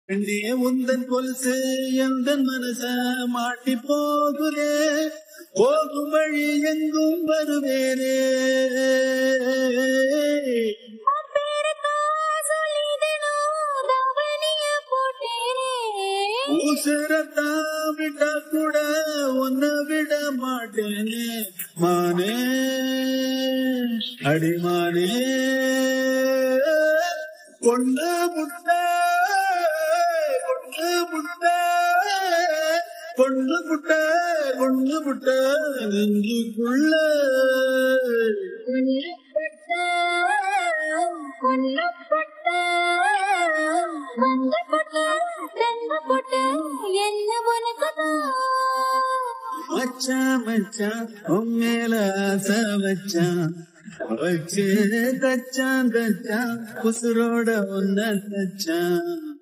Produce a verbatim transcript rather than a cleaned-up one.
பெண்ணியே உந்தன் கொலுசு எந்தன் மனச மாட்டி போகுதே, போகும் வழி எங்கும் வருவேனே. உசுரத்தா விட்டா கூட உன்னை விட மாட்டேனே மானே, அடிமானே. பொண்ணு புட்ட பொண்ணு புட்ட பொண்ணு புட்ட பொண்ணு புட்ட நெஞ்சுக்குள்ள மச்சான் மச்சான் உம்மேல ஆசை வச்சான், வச்சு தச்சான் தச்சான் உசுரோட ஒன்ன தச்சான்.